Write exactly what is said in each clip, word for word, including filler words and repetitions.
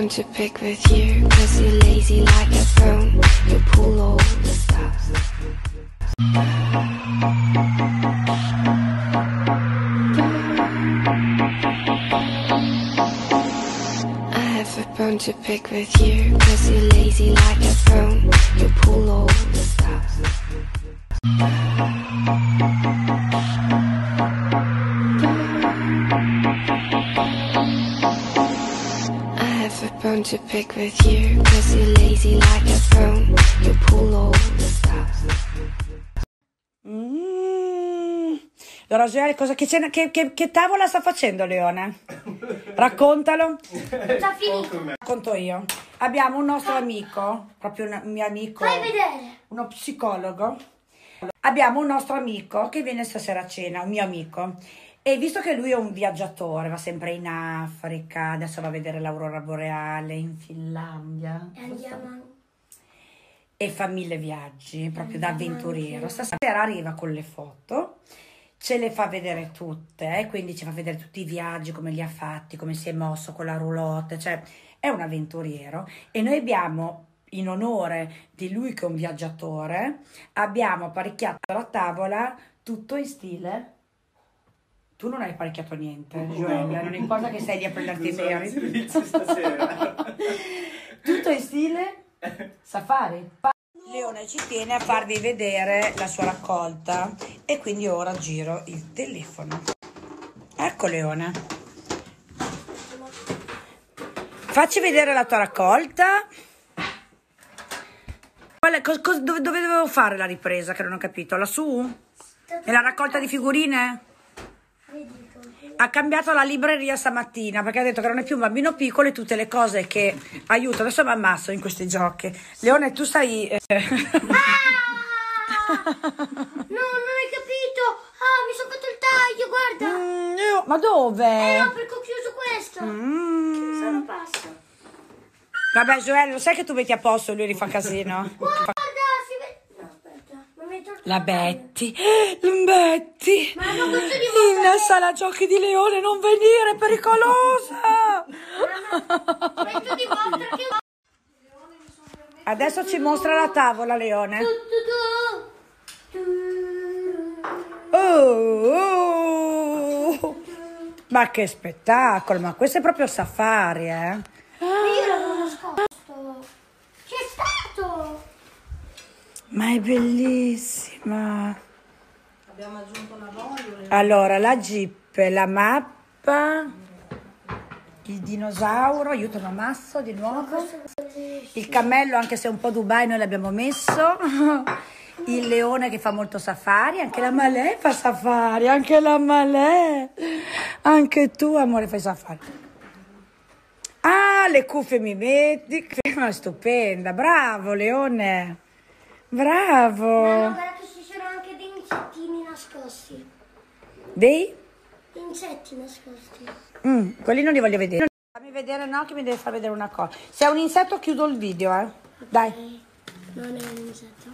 phone to pick with you, cause you're lazy like a phone. You pull all the stops. I have a bone to pick with you, cause you're lazy like a phone. You pull all the stops. I have a bone to pick with you, cause you're lazy like a phone. You pull all the stops. Mm. Allora, Gioele, cosa, che, cena- che, che, che tavola sta facendo Leone? Raccontalo. Già finito. Racconto io. Abbiamo un nostro amico, proprio un mio amico, Fai vedere. uno psicologo. Abbiamo un nostro amico che viene stasera a cena, un mio amico. E visto che lui è un viaggiatore, va sempre in Africa, adesso va a vedere l'aurora boreale in Finlandia. E andiamo. E fa mille viaggi, proprio da avventuriero. Stasera arriva con le foto, ce le fa vedere tutte, eh, quindi ci fa vedere tutti i viaggi, come li ha fatti, come si è mosso con la roulotte, cioè è un avventuriero. E noi abbiamo, in onore di lui che è un viaggiatore, abbiamo apparecchiato la tavola tutto in stile. Tu non hai apparecchiato niente, Gioele, non importa che sei lì a prenderti i meriti. Tutto in stile safari. Leone ci tiene a farvi vedere la sua raccolta e quindi ora giro il telefono. Ecco Leone. Facci vedere la tua raccolta. Qual è- cos- cos- dove, dove dovevo fare la ripresa che non ho capito? Lassù? Nella raccolta di figurine? Ha cambiato la libreria stamattina perché ha detto che non è più un bambino piccolo e tutte le cose che aiutano. Adesso mi ammasso in questi giochi. Leone, tu stai... eh, Ah! No, non hai capito. Ah, mi sono fatto il taglio, guarda. Mm, io- ma dove? Eh no, perché ho chiuso questo. Mm. Sono passa. Vabbè, Gioele, lo sai che tu metti a posto e lui rifà casino? Guarda, si vede. No, aspetta. Mi metto il La taglio. Betty, Betty, Ma non posso di volta. nella sala giochi di Leone non venire, è pericolosa. Metto di volta che... Adesso ci mostra la tavola, Leone. Tu, tu, tu. Tu. Oh, oh. Ma che spettacolo, ma questo è proprio safari, eh? Io l'avevo nascosto. C'è stato. Ma è bellissima. Abbiamo aggiunto una voglia. Allora, la jeep, la mappa, il dinosauro, aiuto Mamasso di nuovo, il cammello anche se è un po' Dubai noi l'abbiamo messo, il leone che fa molto safari, anche la Malè fa safari, anche la Malè, anche tu amore fai safari. Ah, le cuffie mi metti, ma è stupenda, bravo Leone, bravo. No, guarda che ci sono anche dei insettini nascosti. Dei? Insetti nascosti. Mm, quelli non li voglio vedere. Fammi vedere, no, che mi deve far vedere una cosa. Se è un insetto chiudo il video, eh. Dai. Non è un insetto.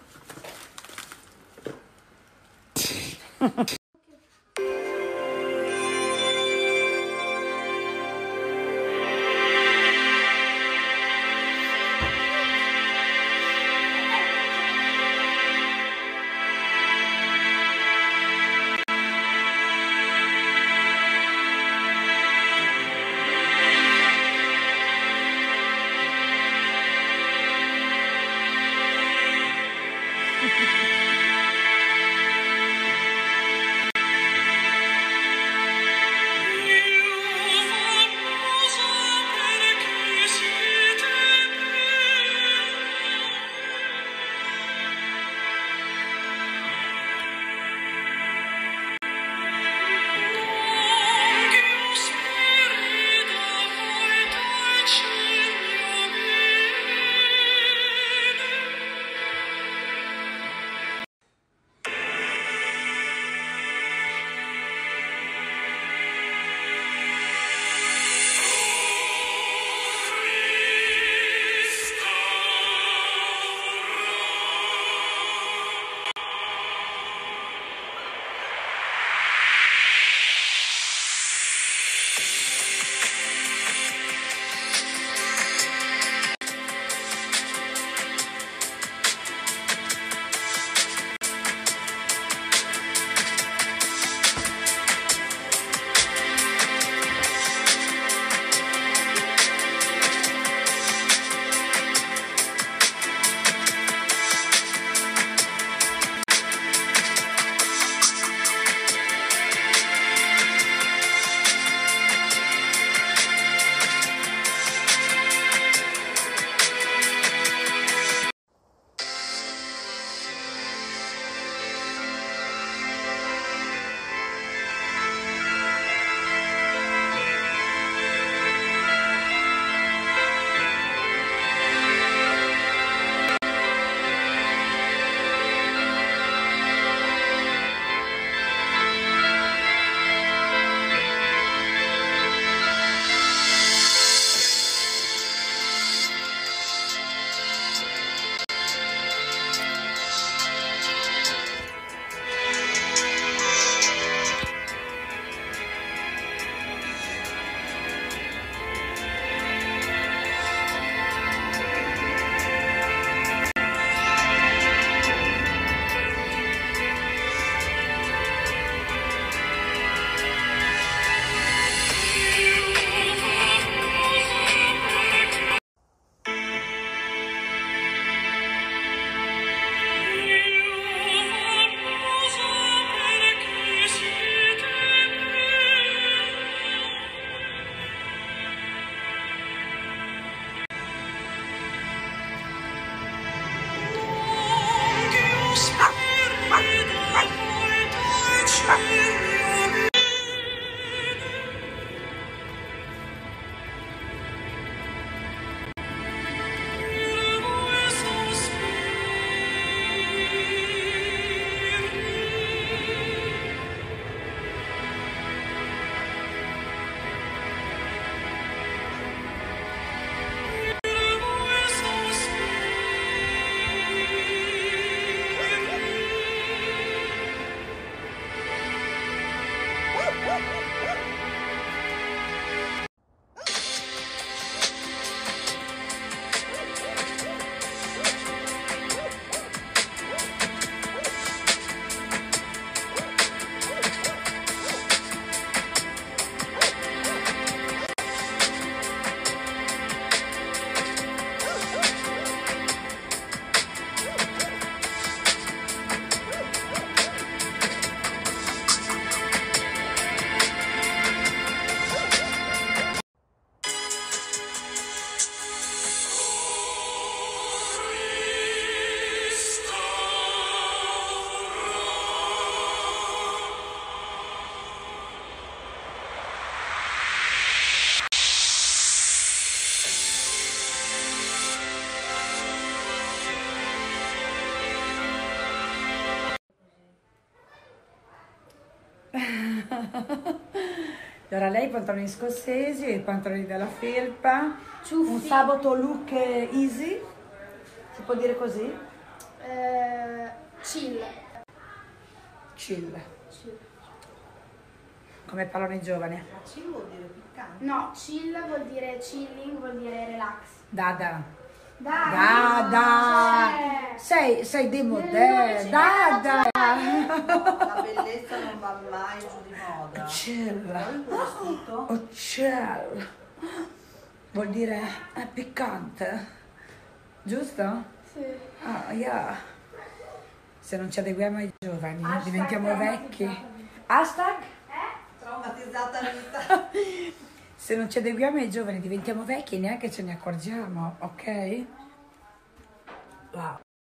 Allora lei i pantaloni scozzesi, i pantaloni della felpa, Ciuffi. un sabato look easy, si può dire così? Eh, chill. Chill, Chill. come parlano i giovani. Chill vuol dire piccante. No, chill vuol dire chilling, vuol dire relax. Dada. Dai! Dada! Eh. Sei, sei demodè, Dada! La bellezza non va mai giù di moda. Chill. Poi quel vestito? Oh, chill. Vuol dire è piccante, giusto? Sì. Ah, yeah. Se non ci adeguiamo ai giovani, Hashtag diventiamo vecchi. traumatizzati. Hashtag? Traumatizzata vita. Se non ci adeguiamo ai giovani, diventiamo vecchi e neanche ce ne accorgiamo, ok? Wow.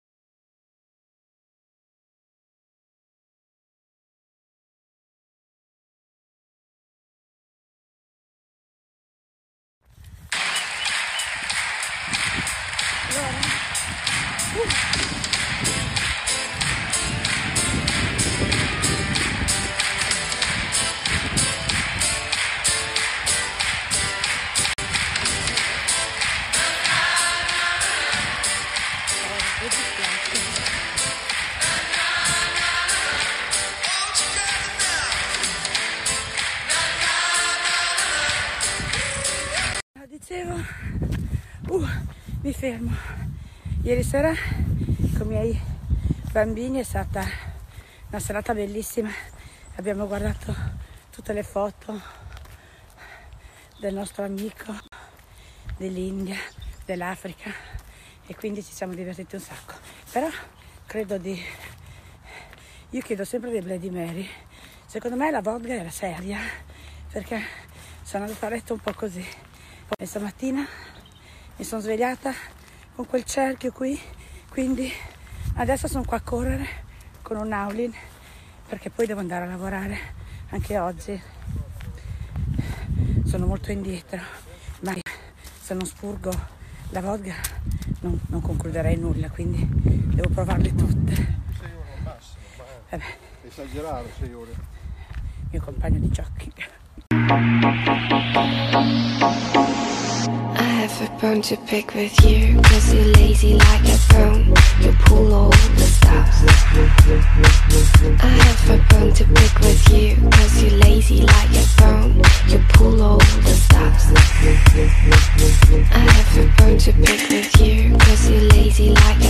Dicevo, uh, mi fermo. Ieri sera con i miei bambini è stata una serata bellissima. Abbiamo guardato tutte le foto del nostro amico, dell'India, dell'Africa e quindi ci siamo divertiti un sacco. Però credo di... Io chiedo sempre dei Bloody Mary. Secondo me la vodka era seria perché sono andata a letto un po' così. Poi stamattina mi sono svegliata con quel cerchio qui, quindi adesso sono qua a correre con un Aulin perché poi devo andare a lavorare anche oggi. Sono molto indietro, ma se non spurgo la vodka non, non concluderei nulla, quindi devo provarle tutte. sei ore al massimo, ma Vabbè, esagerare sei ore. mio compagno di jogging. I have a bone to pick with you, cause you're lazy like a bone. You pull all the stops. I have a bone to pick with you, cause you're lazy like a bone. You pull all the stops. I have a bone to pick with you, cause you're lazy like